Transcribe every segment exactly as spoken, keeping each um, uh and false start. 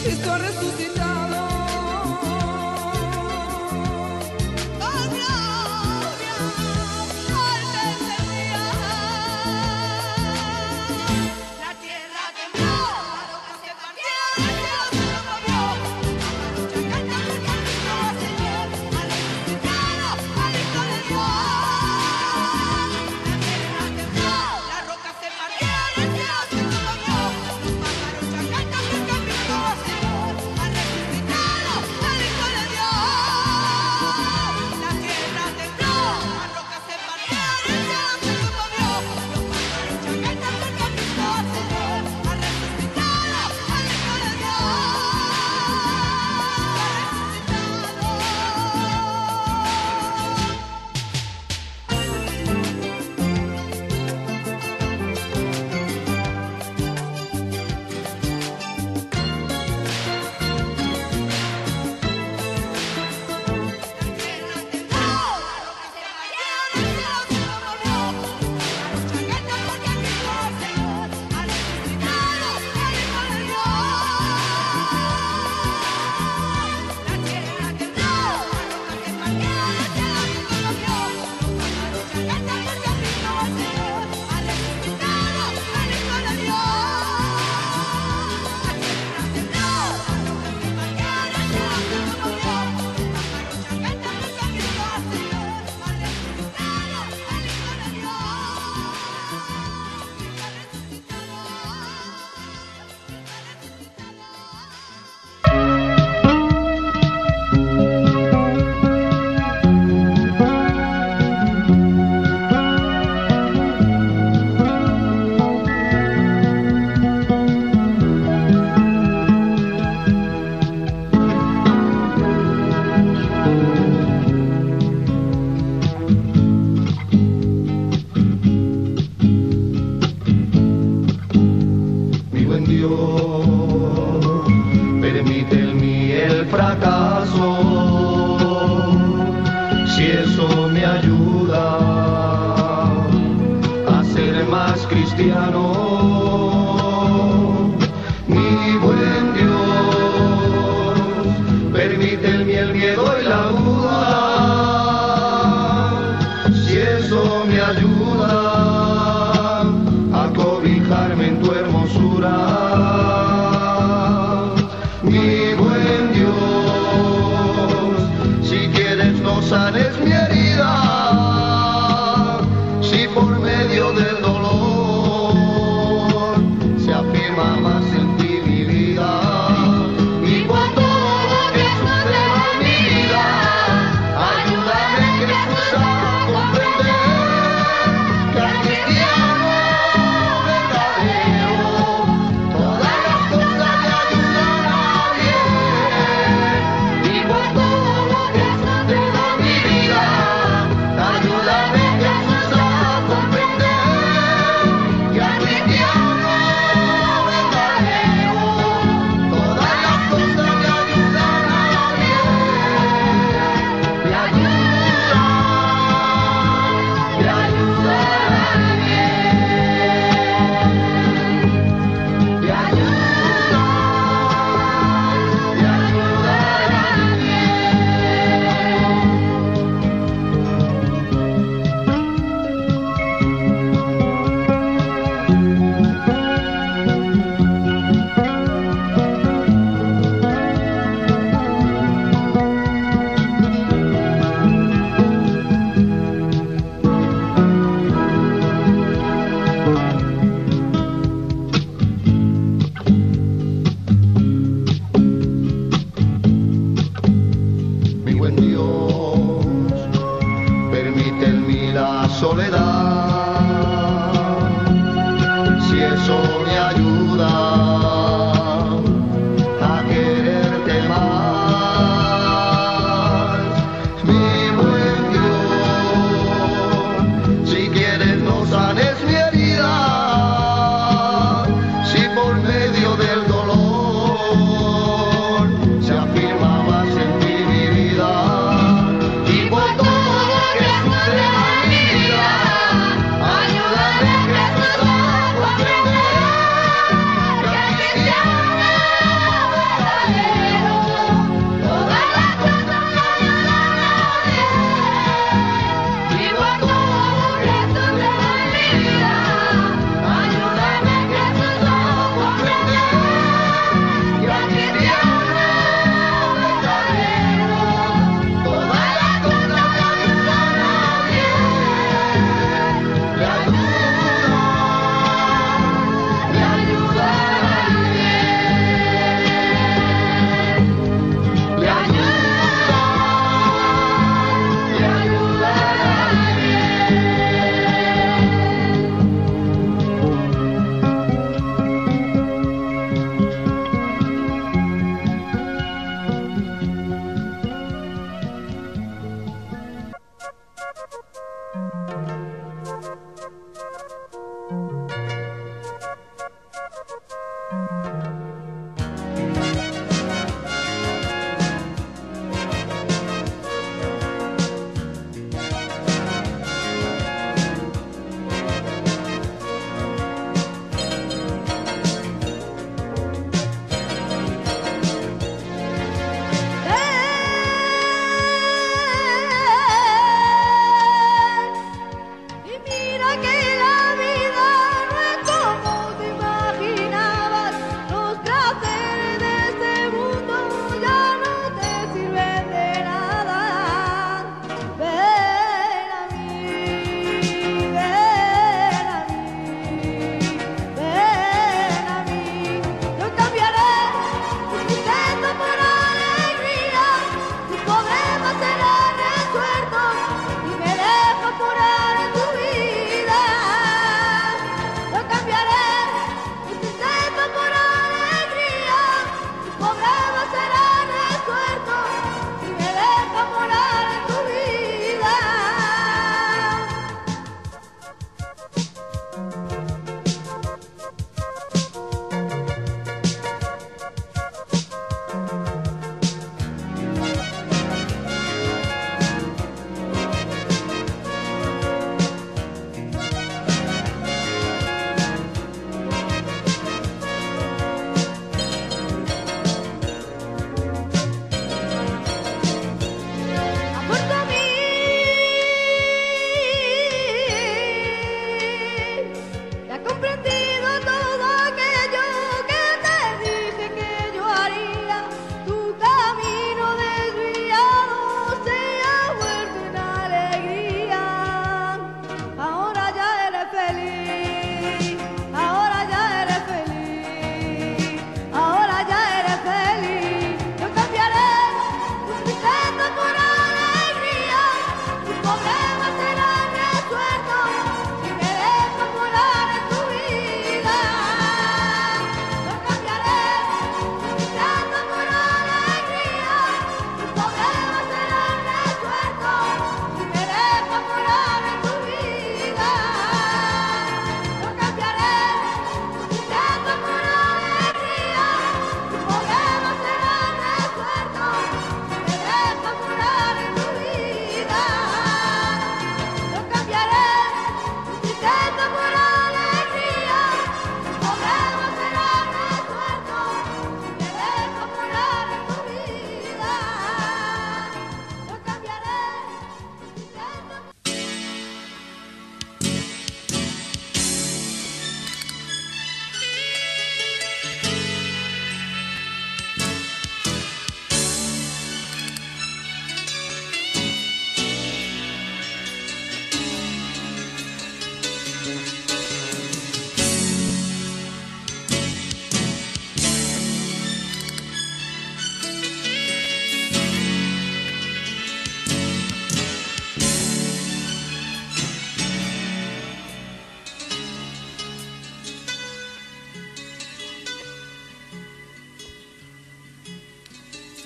Cristo ha resucitado. ¡Oh, gloria al tercer día! La tierra tembló, la roca se partió, el cielo se lo movió. Los pájaros cantan porque Cristo Señor ha resucitado al Hijo de Dios. La tierra tembló, la roca se partió, el cielo se lo movió. Los pájaros cantan porque Cristo Señor ha resucitado al Hijo de Dios. La tierra tembló, la roca se partió, el cielo se lo movió. Los pájaros cantan porque Cristo Señor ha resucitado al Hijo de Dios. Mi buen Dios, permite en mí el fracaso, si eso me ayuda a ser más cristiano. Mi buen Dios, permite en mí el miedo y la duda, si eso me ayuda a cobijarme en tu hermosura. Mi buen Dios, si quieres no sanes mi herida, si por medio del dolor se afirma más en ti mi vida, y cuando todo lo que suceda en mi vida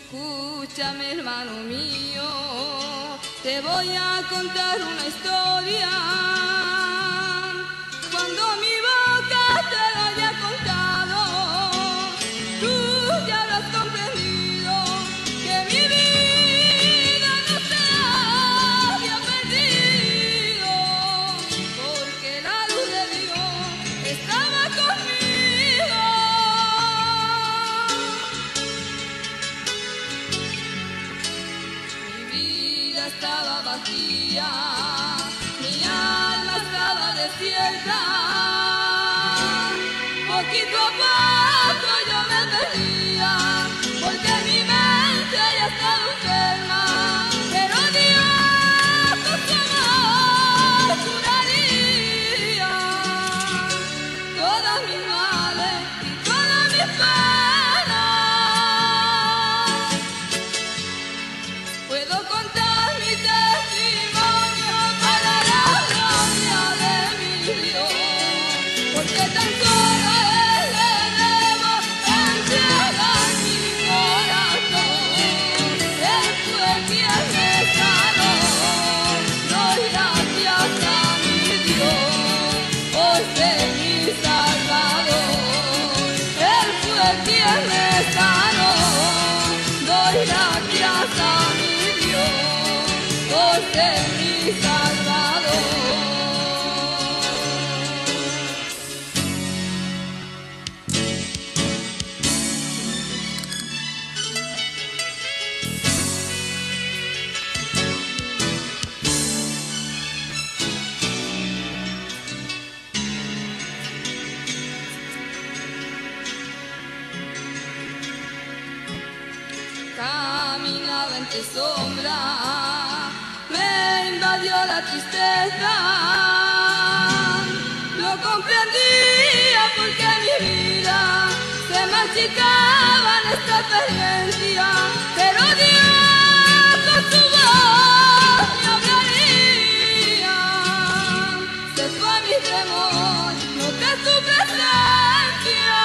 Escúchame, hermano mío, te voy a contar una historia. Cuando mi boca te lo haya contado, tú ya habrás comprendido que mi vida no se había perdido, porque la luz de Dios estaba conmigo. Mi vida estaba vacía, mi alma estaba desierta. Poquito a poco yo me perdía, porque mi mente ya estaba enferma. Pero Dios con su amor curaría todas mis males y todas mis penas. Puedo contar mi testimonio para la gloria de mi Dios, porque tan solo Él le debo entregar mi corazón. Él fue quien me sanó, doy gracias a mi Dios por ser mi Salvador. Él fue quien me sanó, doy gracias a mi Dios por ser mi Salvador. Caminaba entre sombra, me invadió la tristeza. No comprendía por qué mi vida se marchitaba en esta experiencia, pero Dios con su voz me hablaría. Se fue mi temor, noté su presencia.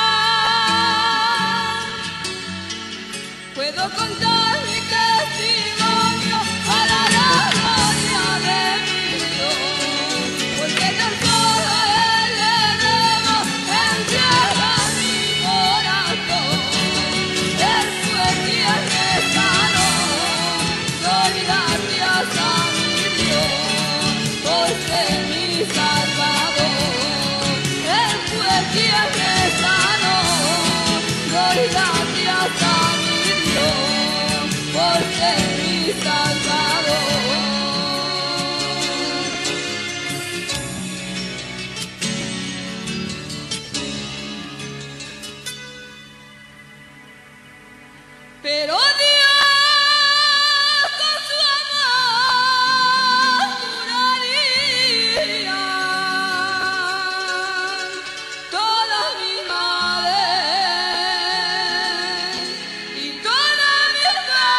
Puedo contar mi testimonio para la gloria de mi Dios, porque tan solo Él le debo entregar mi corazón. Él fue quien me sanó, doy gracias a mi Dios por ser mi Salvador. Él fue quien me sanó, doy gracias a mi Dios por ser mi Salvador. Pero Dios con su amor curaría todas mis males y todas mis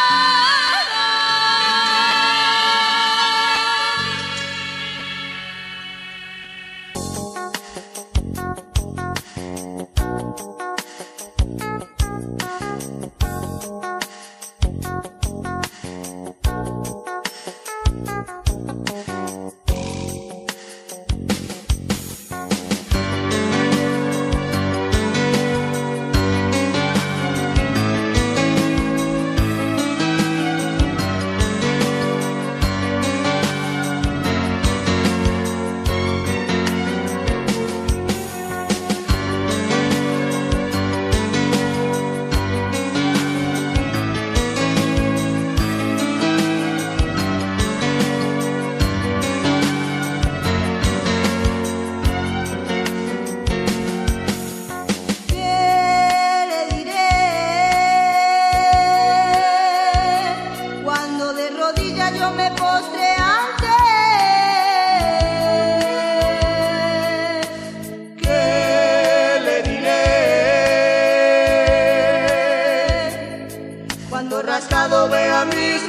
rasgado vea mis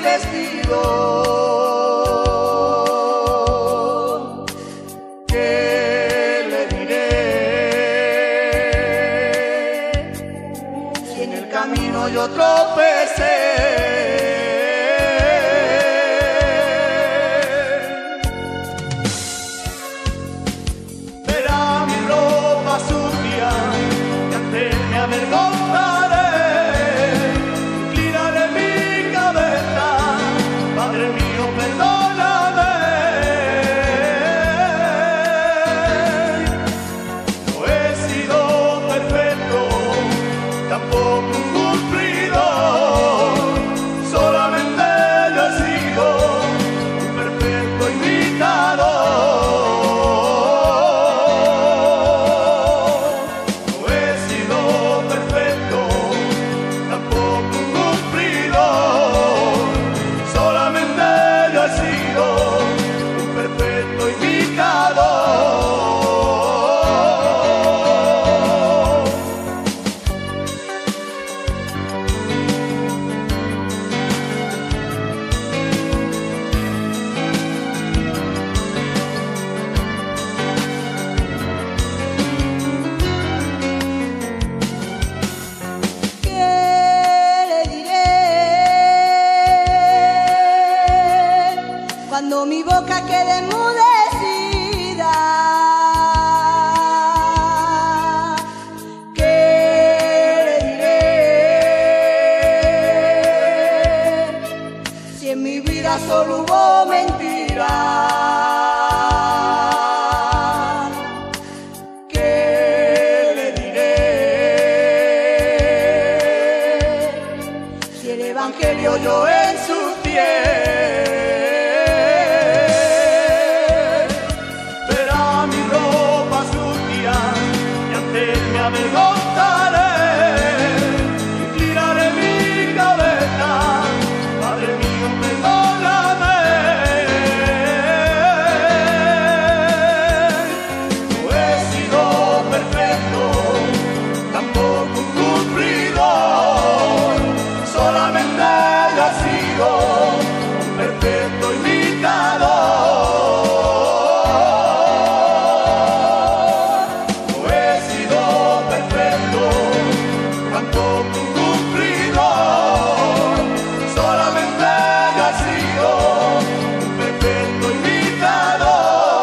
vestidos. ¿Qué le diré? Si en el camino yo tropecé, boca quede enmudecida. ¿Qué le diré si en mi vida solo hubo mentiras? Evangelio yo en su piel, verá mi ropa sucia y ante él me avergonzaré, inclinaré mi cabeza, Padre mío, perdóname. No he sido perfecto, tampoco un cumplidor, solamente yo he sido un perfecto imitador. No he sido perfecto, tampoco un cumplidor, solamente yo he sido un perfecto imitador.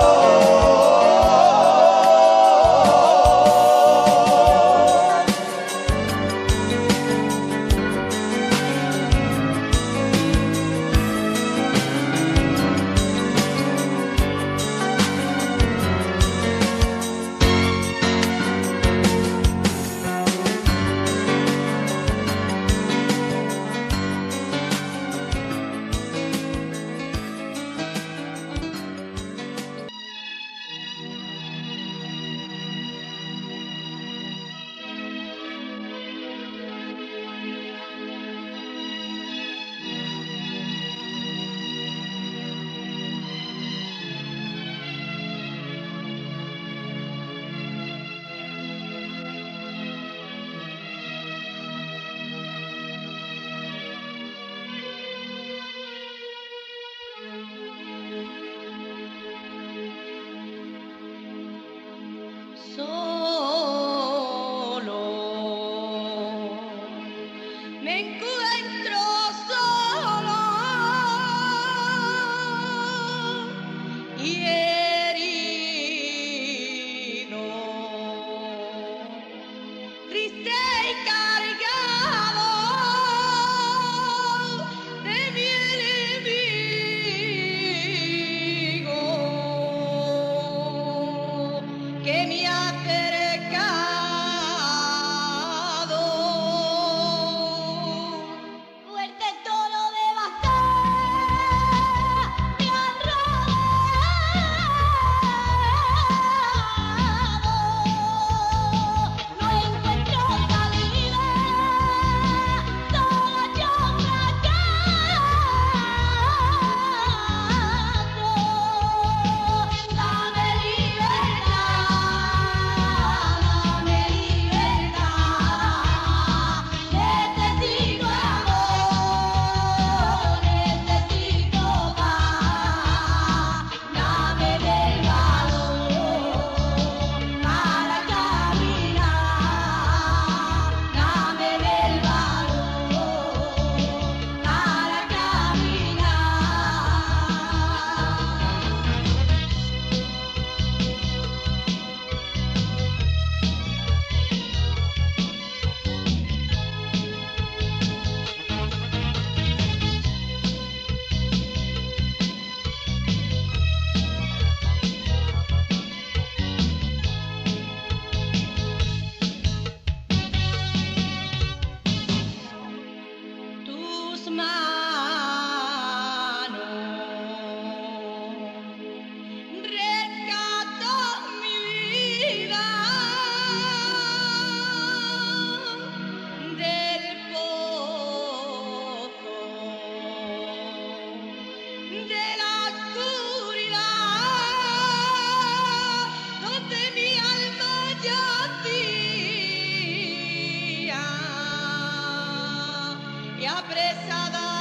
Solo me encuentro solo y herido, triste y cargado de mi enemigo que me ha cercado. Fuerte todo devastar, me han rodeado. No encuentro salida, solo yo fracaso. Dame libertad, dame libertad. Necesito amor, necesito paz. Dame del valor para caminar. Dame del valor para tus manos rescató mi vida del pozo de la oscuridad donde mi alma yacía y apresada